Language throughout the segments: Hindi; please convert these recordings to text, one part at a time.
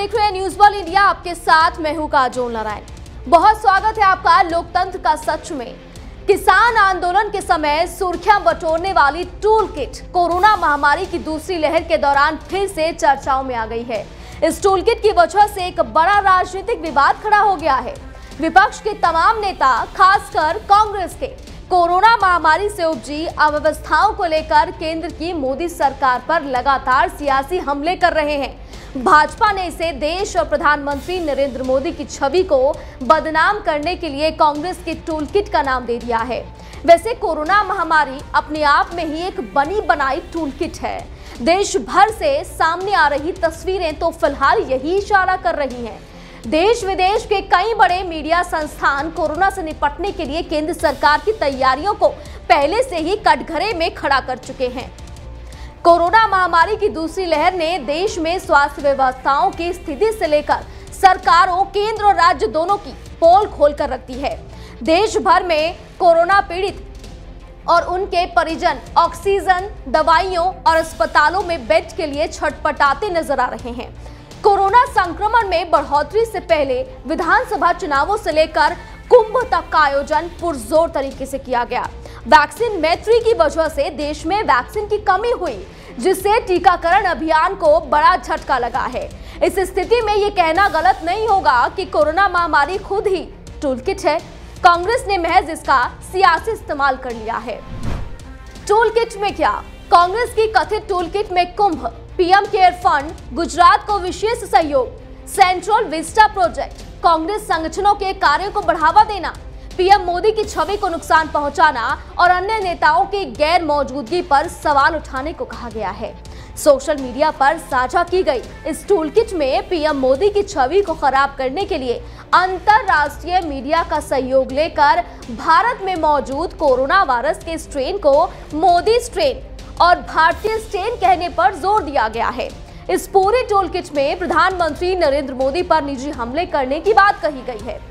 देख रहे हैं न्यूज वर्ल्ड इंडिया, आपके साथ मैं हूं काजोल नारायण। बहुत स्वागत है आपका लोकतंत्र का सच में। किसान आंदोलन के समय सुर्खियां बटोरने वाली टूल किट कोरोना महामारी की दूसरी लहर के दौरान फिर से चर्चाओं में आ गई है। इस टूल किट की वजह से एक बड़ा राजनीतिक विवाद खड़ा हो गया है। विपक्ष के तमाम नेता, खासकर कांग्रेस के, कोरोना महामारी से उपजी अव्यवस्थाओं को लेकर केंद्र की मोदी सरकार पर लगातार सियासी हमले कर रहे हैं। भाजपा ने इसे देश और प्रधानमंत्री नरेंद्र मोदी की छवि को बदनाम करने के लिए कांग्रेस की टूल किट का नाम दे दिया है। वैसे कोरोना महामारी अपने आप में ही एक बनी बनाई टूल किट है। देश भर से सामने आ रही तस्वीरें तो फिलहाल यही इशारा कर रही हैं। देश विदेश के कई बड़े मीडिया संस्थान कोरोना से निपटने के लिए केंद्र सरकार की तैयारियों को पहले से ही कटघरे में खड़ा कर चुके हैं। कोरोना महामारी की दूसरी लहर ने देश में स्वास्थ्य व्यवस्थाओं की स्थिति से लेकर सरकारों, केंद्र और राज्य दोनों की पोल खोल कर रखती है। देश भर में कोरोना पीड़ित और उनके परिजन ऑक्सीजन, दवाइयों और अस्पतालों में बेड के लिए छटपटाते नजर आ रहे हैं। कोरोना संक्रमण में बढ़ोतरी से पहले विधानसभा चुनावों से लेकर कुंभ तक का आयोजन पुरजोर तरीके से किया गया। वैक्सीन मैत्री की वजह से देश में वैक्सीन की कमी हुई, जिससे टीकाकरण अभियान को बड़ा झटका लगा है। इस स्थिति में ये कहना गलत नहीं होगा कि कोरोना महामारी खुद ही टूल किट है। कांग्रेस ने महज इसका सियासी इस्तेमाल कर लिया है। टूल किट में क्या? कांग्रेस की कथित टूल किट में Kumbh, PM care fund, Gujarat को विशेष सहयोग, सेंट्रल विस्टा प्रोजेक्ट, कांग्रेस संगठनों के कार्यों को बढ़ावा देना, पीएम मोदी की छवि को नुकसान पहुंचाना और अन्य नेताओं की गैर मौजूदगी पर सवाल उठाने को कहा गया है। सोशल मीडिया पर साझा की गई इस टूल किट में पीएम मोदी की छवि को खराब करने के लिए अंतरराष्ट्रीय मीडिया का सहयोग लेकर भारत में मौजूद कोरोना वायरस के स्ट्रेन को मोदी स्ट्रेन और भारतीय स्ट्रेन कहने पर जोर दिया गया है। इस पूरे टूल किट में प्रधानमंत्री नरेंद्र मोदी पर निजी हमले करने की बात कही गई है।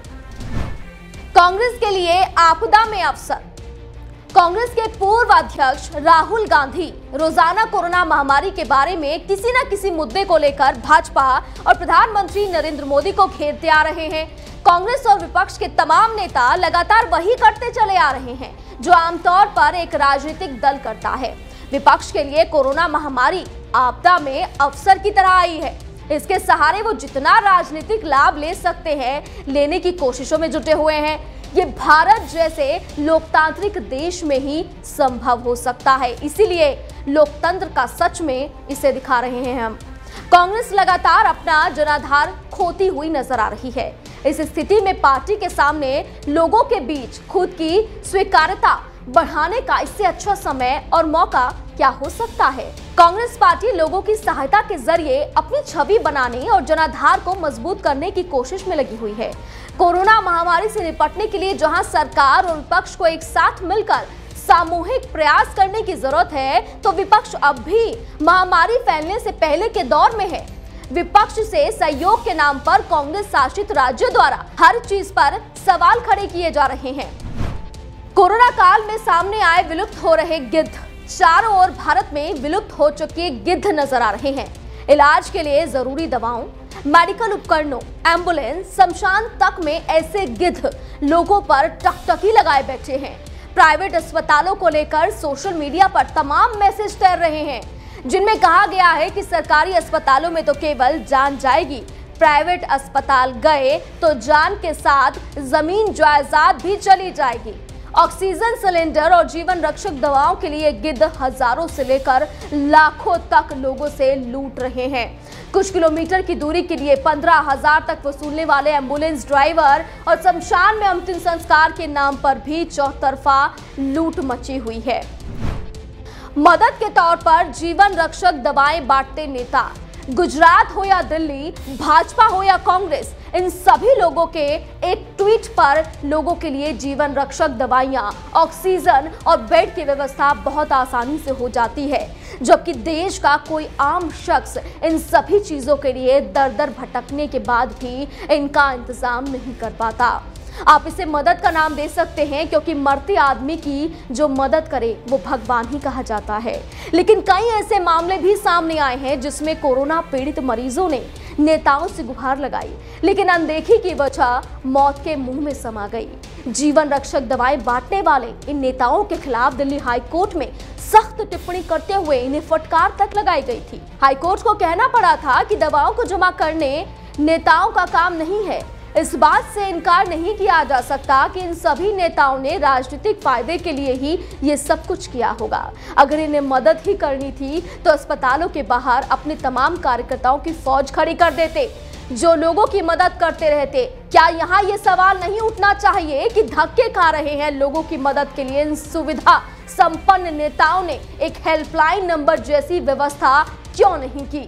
कांग्रेस के लिए आपदा में अवसर। कांग्रेस के पूर्व अध्यक्ष राहुल गांधी रोजाना कोरोना महामारी के बारे में किसी न किसी मुद्दे को लेकर भाजपा और प्रधानमंत्री नरेंद्र मोदी को घेरते आ रहे हैं। कांग्रेस और विपक्ष के तमाम नेता लगातार वही करते चले आ रहे हैं जो आमतौर पर एक राजनीतिक दल करता है। विपक्ष के लिए कोरोना महामारी आपदा में अवसर की तरह आई है। इसके सहारे वो जितना राजनीतिक लाभ ले सकते हैं, लेने की कोशिशों में जुटे हुए हैं। ये भारत जैसे लोकतांत्रिक देश में ही संभव हो सकता है, इसीलिए लोकतंत्र का सच में इसे दिखा रहे हैं हम। कांग्रेस लगातार अपना जनाधार खोती हुई नजर आ रही है। इस स्थिति में पार्टी के सामने लोगों के बीच खुद की स्वीकार्यता बढ़ाने का इससे अच्छा समय और मौका क्या हो सकता है? कांग्रेस पार्टी लोगों की सहायता के जरिए अपनी छवि बनाने और जनाधार को मजबूत करने की कोशिश में लगी हुई है। कोरोना महामारी से निपटने के लिए जहां सरकार और विपक्ष को एक साथ मिलकर सामूहिक प्रयास करने की जरूरत है, तो विपक्ष अब भी महामारी फैलने से पहले के दौर में है। विपक्ष से सहयोग के नाम पर कांग्रेस शासित राज्यों द्वारा हर चीज पर सवाल खड़े किए जा रहे हैं। कोरोना काल में सामने आए विलुप्त हो रहे गिद्ध। चारों ओर भारत में विलुप्त हो चुके गिद्ध नजर आ रहे हैं। इलाज के लिए जरूरी दवाओं, मेडिकल उपकरणों, एम्बुलेंस, शमशान तक में ऐसे गिद्ध लोगों पर टकटकी लगाए बैठे हैं। प्राइवेट अस्पतालों को लेकर सोशल मीडिया पर तमाम मैसेज तैर रहे हैं, जिनमें कहा गया है कि सरकारी अस्पतालों में तो केवल जान जाएगी, प्राइवेट अस्पताल गए तो जान के साथ जमीन जायदाद भी चली जाएगी। ऑक्सीजन सिलेंडर और जीवन रक्षक दवाओं के लिए गिद्ध हजारों से लेकर लाखों तक लोगों से लूट रहे हैं। कुछ किलोमीटर की दूरी के लिए 15,000 तक वसूलने वाले एम्बुलेंस ड्राइवर और शमशान में अंतिम संस्कार के नाम पर भी चौतरफा लूट मची हुई है। मदद के तौर पर जीवन रक्षक दवाएं बांटते नेता, गुजरात हो या दिल्ली, भाजपा हो या कांग्रेस, इन सभी लोगों के एक ट्वीट पर लोगों के लिए जीवन रक्षक दवाइयां, ऑक्सीजन और बेड की व्यवस्था बहुत आसानी से हो जाती है, जबकि देश का कोई आम शख्स इन सभी चीजों के लिए दर दर भटकने के बाद भी इनका इंतजाम नहीं कर पाता। आप इसे मदद का नाम दे सकते हैं, क्योंकि मरते आदमी की जो मदद करे वो भगवान ही कहा जाता है। लेकिन कई ऐसे मामले भी सामने आए हैं जिसमें कोरोना पीड़ित मरीजों ने नेताओं से गुहार लगाई, लेकिन अनदेखी की वजह मौत के मुंह में समा गई। जीवन रक्षक दवाएं बांटने वाले इन नेताओं के खिलाफ दिल्ली हाई कोर्ट में सख्त टिप्पणी करते हुए इन्हें फटकार तक लगाई गई थी। हाई कोर्ट को कहना पड़ा था कि दवाओं को जमा करने नेताओं का काम नहीं है। इस बात से इनकार नहीं किया जा सकता कि इन सभी नेताओं ने राजनीतिक फायदे के लिए ही ये सब कुछ किया होगा। अगर इन्हें मदद ही करनी थी तो अस्पतालों के बाहर अपने तमाम कार्यकर्ताओं की फौज खड़ी कर देते जो लोगों की मदद करते रहते। क्या यहाँ ये सवाल नहीं उठना चाहिए कि धक्के खा रहे हैं लोगों की मदद के लिए इन सुविधा संपन्न नेताओं ने एक हेल्पलाइन नंबर जैसी व्यवस्था क्यों नहीं की?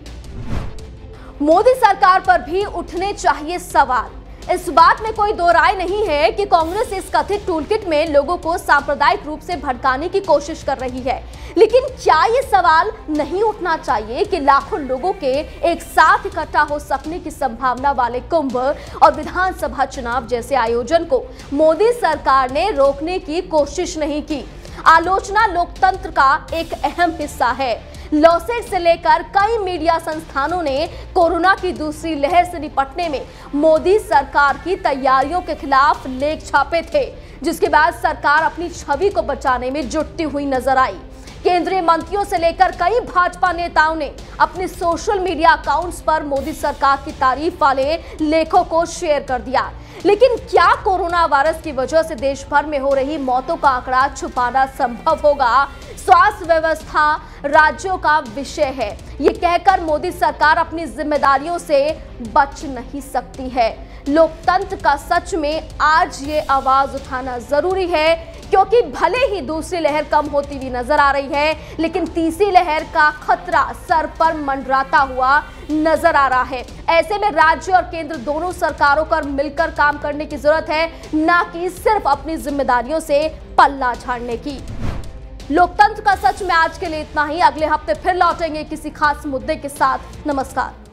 मोदी सरकार पर भी उठने चाहिए सवाल। इस बात में कोई दो राय नहीं है कि कांग्रेस इस कथित टूलकिट में लोगों को सांप्रदायिक रूप से भड़काने की कोशिश कर रही है, लेकिन क्या ये सवाल नहीं उठना चाहिए कि लाखों लोगों के एक साथ इकट्ठा हो सकने की संभावना वाले कुंभ और विधानसभा चुनाव जैसे आयोजन को मोदी सरकार ने रोकने की कोशिश नहीं की? आलोचना लोकतंत्र का एक अहम हिस्सा है। लॉसेट से लेकर कई मीडिया संस्थानों ने कोरोना की दूसरी लहर से निपटने में मोदी सरकार की तैयारियों के खिलाफ लेख छापे थे, जिसके बाद सरकार अपनी छवि को बचाने में जुटती हुई नजर आई। केंद्रीय मंत्रियों से लेकर कई भाजपा नेताओं ने अपने सोशल मीडिया अकाउंट्स पर मोदी सरकार की तारीफ वाले लेखों को शेयर कर दिया। लेकिन क्या कोरोना वायरस की वजह से देश भर में हो रही मौतों का आंकड़ा छुपाना संभव होगा? स्वास्थ्य व्यवस्था राज्यों का विषय है, ये कहकर मोदी सरकार अपनी जिम्मेदारियों से बच नहीं सकती है। लोकतंत्र का सच में आज ये आवाज उठाना जरूरी है, क्योंकि भले ही दूसरी लहर कम होती हुई नजर आ रही है, लेकिन तीसरी लहर का खतरा सर पर मंडराता हुआ नजर आ रहा है। ऐसे में राज्य और केंद्र दोनों सरकारों पर मिलकर काम करने की जरूरत है, ना कि सिर्फ अपनी जिम्मेदारियों से पल्ला झाड़ने की। लोकतंत्र का सच में आज के लिए इतना ही। अगले हफ्ते फिर लौटेंगे किसी खास मुद्दे के साथ। नमस्कार।